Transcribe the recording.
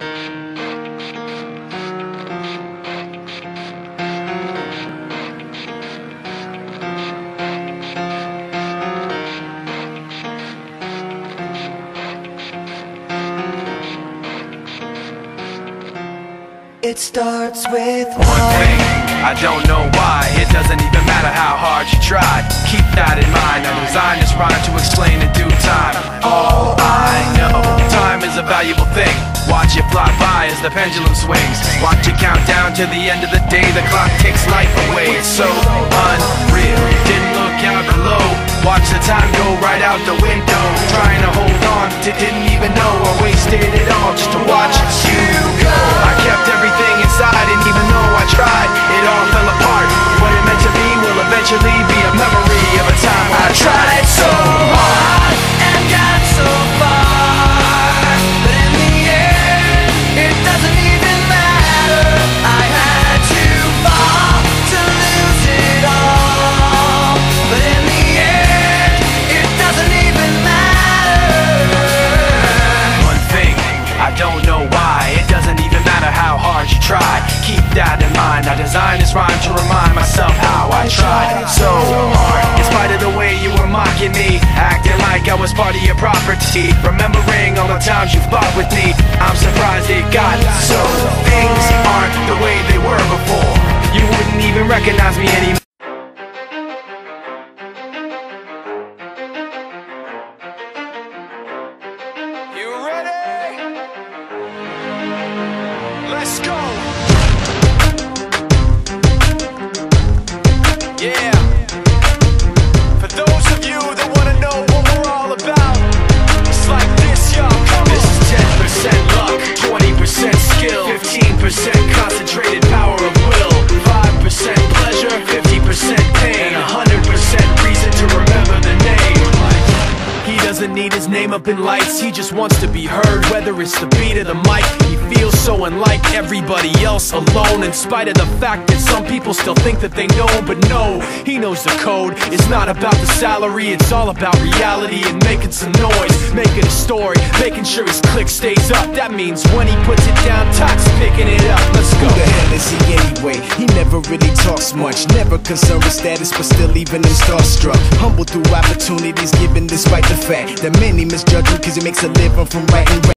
It starts with one thing, I don't know why. It doesn't even matter how hard you tried. Keep that in mind. I designed this rhyme to explain in due time. All I know, time is a valuable thing. Watch it fly by as the pendulum swings. Watch it count down to the end of the day. The clock takes life away. It's so unreal. Didn't look out below. Watch the time go right out the window. Trying to hold on to didn't even know I wasted it all just to watch you go. I kept everything inside, and even though I tried, it all fell apart. What it meant to be will eventually be a memory of a time I tried so hard and got so far, but in the end, it doesn't even matter. I had to fall to lose it all, but in the end, it doesn't even matter. One thing, I don't know why. It doesn't even matter how hard you try. Keep that in mind. I designed this rhyme to remind myself how I tried so hard. In spite of the way you were mocking me, acting like I was part of your property, remembering all the times you fought with me, I'm surprised it got so. Things aren't the way they were before. You wouldn't even recognize me anymore. You ready? Let's go! Yeah. For those of you that wanna know what we're all about, it's like this, y'all. This is 10% luck, 20% skill, 15% concentrated power of will, 5% pleasure, 50% pain, and 100% reason to remember the name. He doesn't need his name up in lights, he just wants to be heard, whether it's the beat of the mic. He feels so unlike everybody else, alone, in spite of the fact that some people still think that they know. But no, he knows the code. It's not about the salary, it's all about reality and making some noise, making a story, making sure his click stays up. That means when he puts it down, Tox picking it up. Let's go. Who the hell is he anyway? He never really talks much, never concerned with status, but still leaving him starstruck. Humble through opportunities given despite the fact that many misjudge him cause he makes a living from writing.